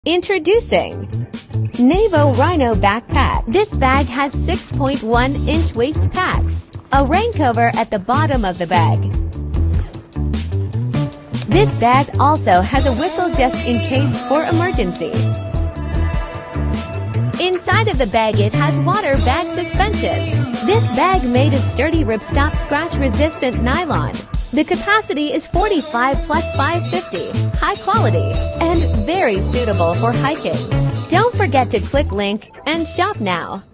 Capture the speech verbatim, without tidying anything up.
Introducing Navo Rhino Backpack. This bag has six point one inch waist packs, a rain cover at the bottom of the bag. This bag also has a whistle just in case for emergency. Inside of the bag it has water bag suspension. This bag made of sturdy ripstop scratch resistant nylon. The capacity is forty-five plus five fifty, high quality, and very suitable for hiking. Don't forget to click link and shop now.